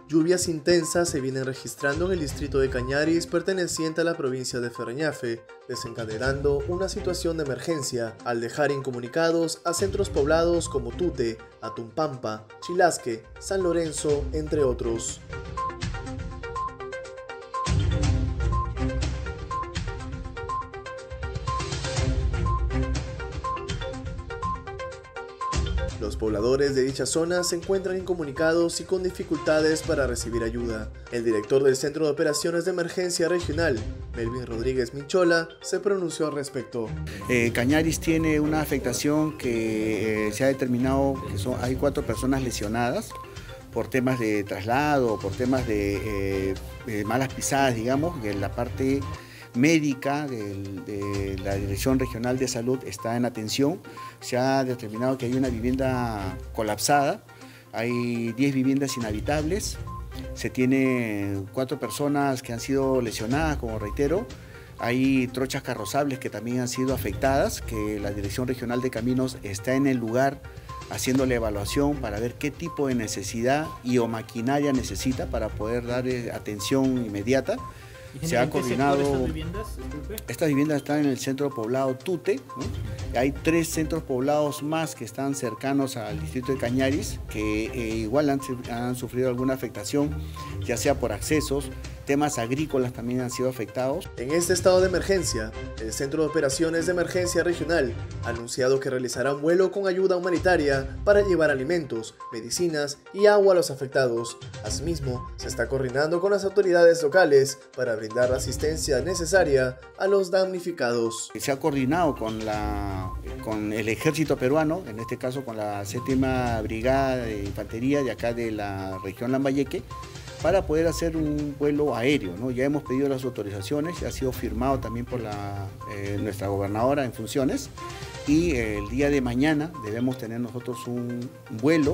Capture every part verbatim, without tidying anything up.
Lluvias intensas se vienen registrando en el distrito de Cañaris, perteneciente a la provincia de Ferreñafe, desencadenando una situación de emergencia al dejar incomunicados a centros poblados como Tute, Atumpampa, Chilasque, San Lorenzo, entre otros. Los pobladores de dicha zona se encuentran incomunicados y con dificultades para recibir ayuda. El director del Centro de Operaciones de Emergencia Regional, Melvin Rodríguez Minchola, se pronunció al respecto. Eh, Cañaris tiene una afectación que eh, se ha determinado que son, hay cuatro personas lesionadas por temas de traslado, por temas de, eh, de malas pisadas, digamos, que la parte médica de, de la Dirección Regional de Salud está en atención. Se ha determinado que hay una vivienda colapsada, hay diez viviendas inhabitables, se tiene cuatro personas que han sido lesionadas, como reitero, hay trochas carrozables que también han sido afectadas, que la Dirección Regional de Caminos está en el lugar haciendo la evaluación para ver qué tipo de necesidad y o maquinaria necesita para poder dar atención inmediata. Se ha coordinado. ¿Estas viviendas? Estas viviendas están en el centro poblado Tute, ¿no? Hay tres centros poblados más que están cercanos al distrito de Cañaris, que eh, igual han, han sufrido alguna afectación, ya sea por accesos, temas agrícolas también han sido afectados. En este estado de emergencia, el Centro de Operaciones de Emergencia Regional ha anunciado que realizará un vuelo con ayuda humanitaria para llevar alimentos, medicinas y agua a los afectados. Asimismo, se está coordinando con las autoridades locales para brindar la asistencia necesaria a los damnificados. Se ha coordinado con, la, con el ejército peruano, en este caso con la séptima Brigada de Infantería de acá de la región Lambayeque, para poder hacer un vuelo aéreo, ¿no? Ya hemos pedido las autorizaciones, ya ha sido firmado también por la, eh, nuestra gobernadora en funciones, y eh, el día de mañana debemos tener nosotros un vuelo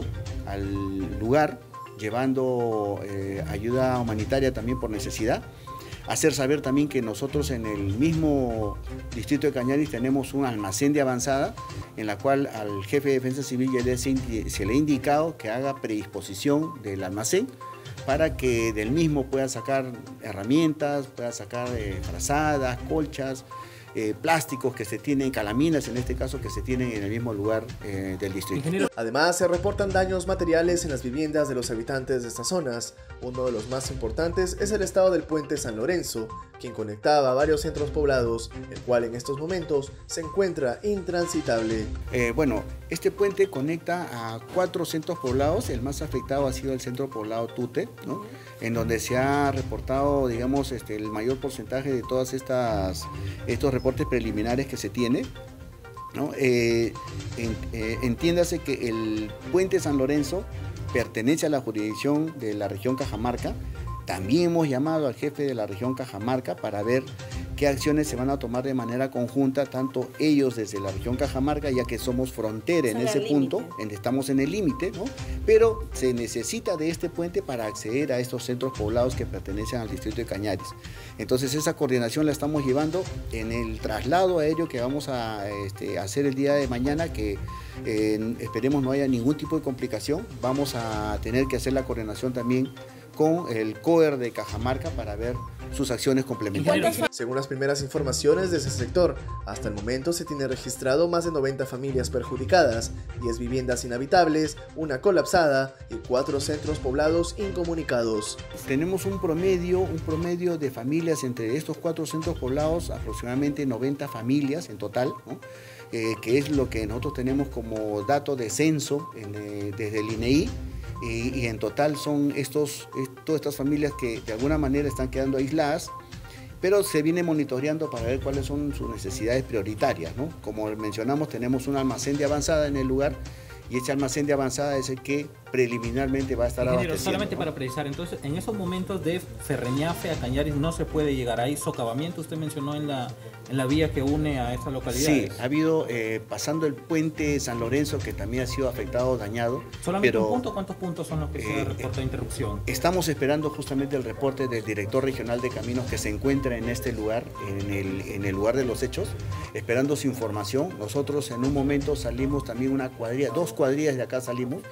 al lugar, llevando eh, ayuda humanitaria también por necesidad. Hacer saber también que nosotros en el mismo distrito de Cañaris tenemos un almacén de avanzada en la cual al jefe de Defensa Civil ya se le ha indicado que haga predisposición del almacén para que del mismo pueda sacar herramientas, pueda sacar eh, frazadas, colchas, eh, plásticos que se tienen, calaminas en este caso, que se tienen en el mismo lugar eh, del distrito. Además, se reportan daños materiales en las viviendas de los habitantes de estas zonas. Uno de los más importantes es el estado del puente San Lorenzo, quien conectaba a varios centros poblados, el cual en estos momentos se encuentra intransitable. Eh, bueno, este puente conecta a cuatro centros poblados. El más afectado ha sido el centro poblado Tute, ¿no? En donde se ha reportado, digamos, este, el mayor porcentaje de todas estas estos reportes preliminares que se tiene, ¿no? Eh, en, eh, entiéndase que el puente San Lorenzo pertenece a la jurisdicción de la región Cajamarca. También hemos llamado al jefe de la región Cajamarca para ver qué acciones se van a tomar de manera conjunta, tanto ellos desde la región Cajamarca, ya que somos frontera en ese punto, en, estamos en el límite, ¿no? Pero se necesita de este puente para acceder a estos centros poblados que pertenecen al distrito de Cañaris. Entonces esa coordinación la estamos llevando en el traslado aéreo que vamos a este, hacer el día de mañana, que eh, esperemos no haya ningún tipo de complicación. Vamos a tener que hacer la coordinación también con el C O E R de Cajamarca para ver sus acciones complementarias. Según las primeras informaciones de ese sector, hasta el momento se tiene registrado más de noventa familias perjudicadas, diez viviendas inhabitables, una colapsada y cuatro centros poblados incomunicados. Tenemos un promedio, un promedio de familias entre estos cuatro centros poblados, aproximadamente noventa familias en total, ¿no? eh, que es lo que nosotros tenemos como dato de censo en, eh, desde el I N E I. Y, y en total son estos, todas estas familias que de alguna manera están quedando aisladas, pero se viene monitoreando para ver cuáles son sus necesidades prioritarias, ¿no? Como mencionamos, tenemos un almacén de avanzada en el lugar, y ese almacén de avanzada es el que preliminarmente va a estar Ingeniero, abasteciendo, solamente ¿no? para precisar, entonces, en esos momentos de Ferreñafe a Cañaris no se puede llegar. Hay socavamiento, usted mencionó en la, en la vía que une a estas localidades. Sí, ha habido, eh, pasando el puente San Lorenzo, que también ha sido afectado, dañado. ¿Solamente pero, un punto? ¿Cuántos puntos son los que se eh, reporta interrupción? Estamos esperando justamente el reporte del director regional de caminos que se encuentra en este lugar, en el, en el lugar de los hechos, esperando su información. Nosotros en un momento salimos también una cuadrilla, dos cuadrillas de acá salimos,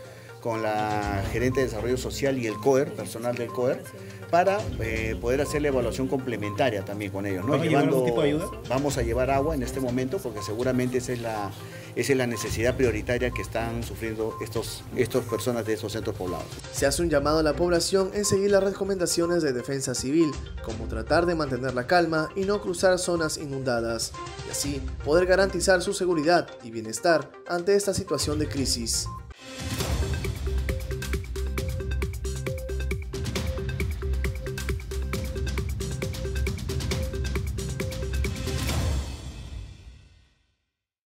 con la gerente de desarrollo social y el COER, personal del COER, para eh, poder hacer la evaluación complementaria también con ellos, ¿no? ¿Vamos a llevar algún tipo de ayuda? Vamos a llevar agua en este momento porque seguramente esa es la, esa es la necesidad prioritaria que están sufriendo estos, estas personas de esos centros poblados. Se hace un llamado a la población en seguir las recomendaciones de defensa civil, como tratar de mantener la calma y no cruzar zonas inundadas, y así poder garantizar su seguridad y bienestar ante esta situación de crisis.